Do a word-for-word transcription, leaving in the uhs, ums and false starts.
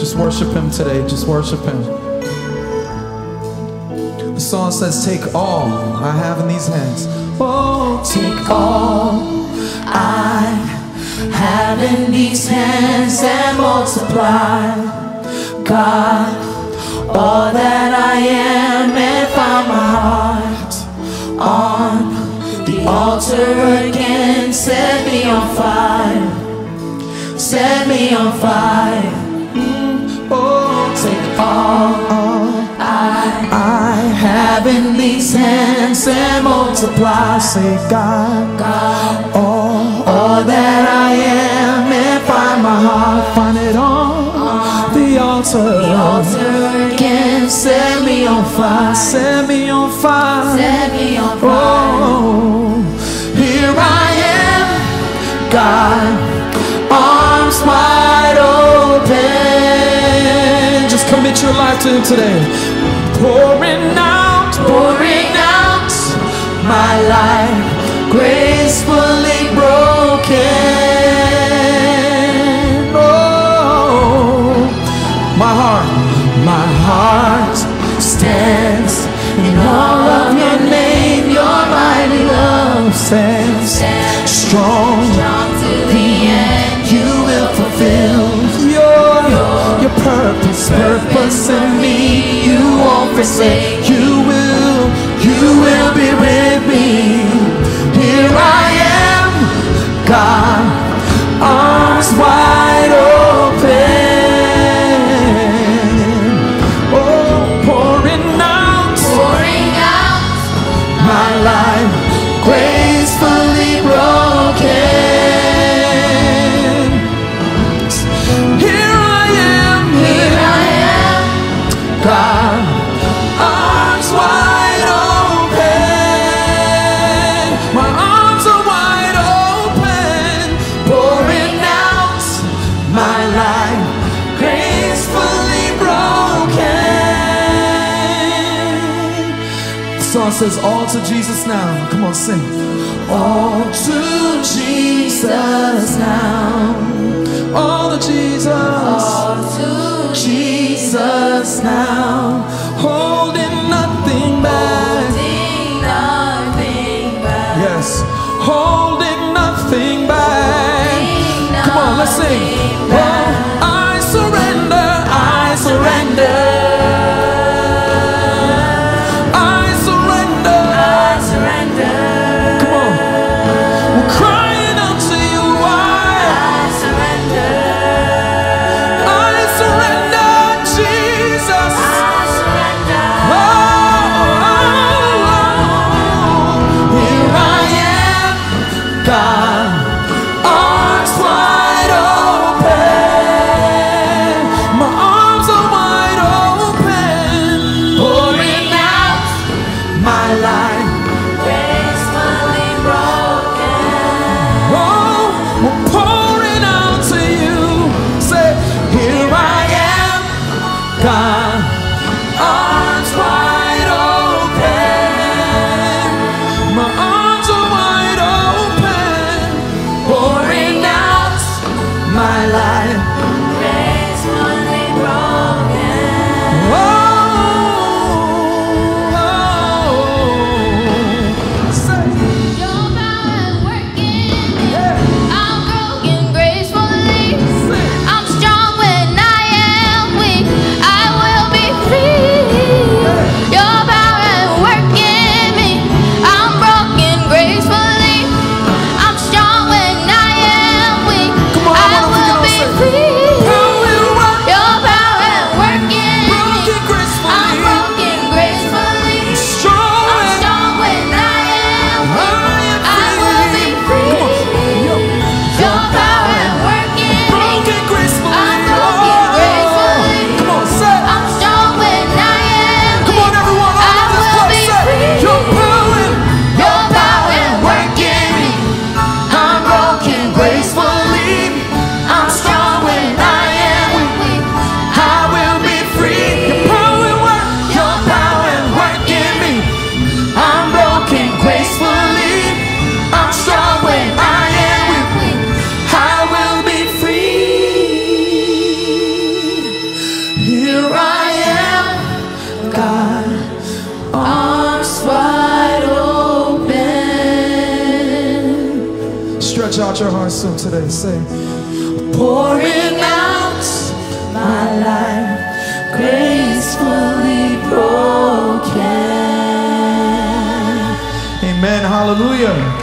Just worship him today. Just worship him. The song says, take all I have in these hands. Oh, take all I have in these hands and multiply, God, all that I am, and find my heart on the altar again. Set me on fire, set me on fire. Mm, oh, take all, all I, I have in these hands and multiply. Say, God, God, all, all that I am, and find my heart, find it on, on the altar, the altar again. Set me on fire, set me on fire, set me on fire. Oh, here I am, God, arms wide open. Just commit your life to him today. Pouring out, pouring out my life, gracefully broken. Oh, my heart, my heart stands in all of your name. Your mighty love stands, stands strong, strong to the end. You will fulfill your, your, your purpose, purpose in me. You won't forsake. You will, you will be with me. Here I am, God, arms wide open. Oh, pouring out, pouring out my life, gracefully broken. Here I am, here I am, God, arms wide open. My arms are wide open, pouring out my life, gracefully broken. The song says, all to Jesus now. Come on, sing. All to Jesus now. All to Jesus. All to Jesus now. Holding nothing back. Holding nothing back. Yes. Holding nothing back. Holding Come on, let's sing. nothing Oh, back. I surrender. I surrender. I surrender. I surrender. Come on. We're crying out to you, God, arms wide open. Stretch out your hearts to him today. Say, pouring out my life, gracefully broken. amen. Hallelujah.